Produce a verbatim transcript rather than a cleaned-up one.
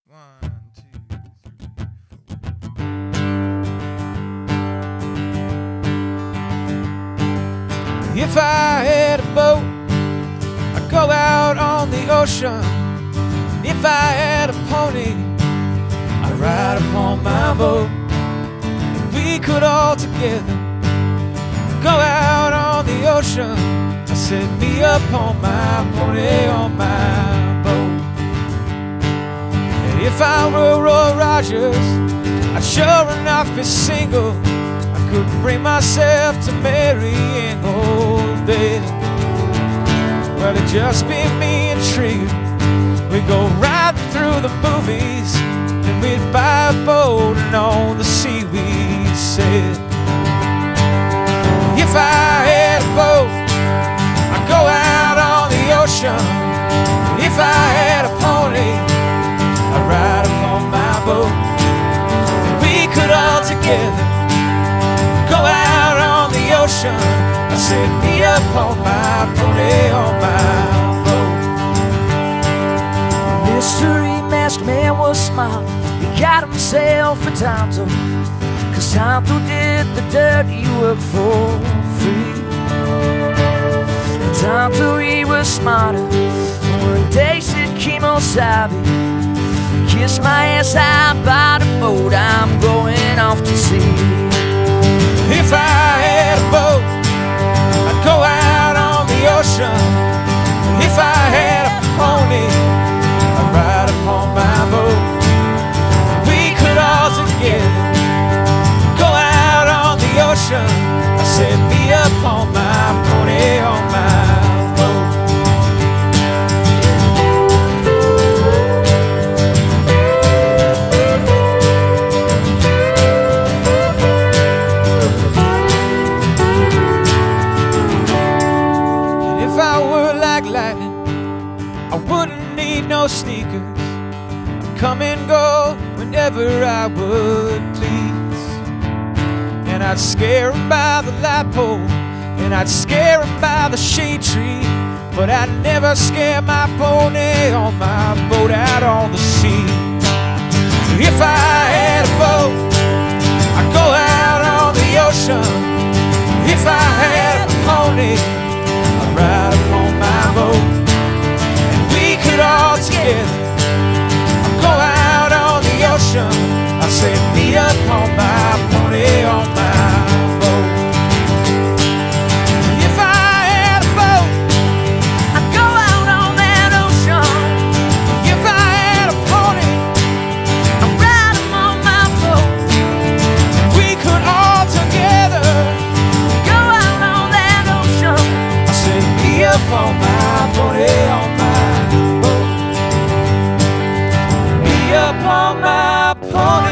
One, two, three, four. If I had a boat, I'd go out on the ocean. If I had a pony, I'd ride upon my boat. And we could all together go out on the ocean. I set me up on my pony, on my boat. And if I were Roy Rogers, I'd sure enough be single. I couldn't bring myself to marry an old bed. Well, it'd just be me and Trews. We'd go right through the movies, then we'd buy a boat, and on the sea we'd sail. If I had a boat, I'd go out on the ocean. If I had a pony, I'd ride upon my boat. And we could all together go out on the ocean. I set me up on my pony, on my boat. The mystery masked man was smart. He got himself a Tonto, cause Tonto did the dirty work for free. And Tonto, he was smarter. One day said Kemosabe, kiss my ass out by the boat, I'm going off to sea. If I had a boat, I'd go out on the ocean. If I had a pony, I'd ride upon my boat. We could all together go out on the ocean. I set me up on my pony, on my boat. And if I were like lightning, I wouldn't need no sneakers. I'd come and go whenever I would please. And I'd scare 'em by the light pole, and I'd scare 'em by the shade tree, but I'd never scare my pony on my boat out on the sea. If I had a boat, I'd go out on the ocean. If I had a pony, I'd ride upon my boat. And we could all together go out on the ocean. I set me up on my pony, on my boat. If I had a boat, I'd go out on that ocean. if I had a pony, I'd ride him on my boat. we could all together Go out on that ocean. I set me up on my pony, on my boat. Me up on my pony.